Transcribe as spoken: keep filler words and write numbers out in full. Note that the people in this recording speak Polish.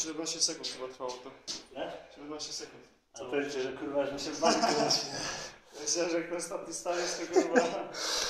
siedemnaście sekund chyba trwało to. Nie? siedemnaście sekund. A powiem ci, że kurwa, że się bali kogoś. Myślę, że jak na ostatni staniesz, to kurwa...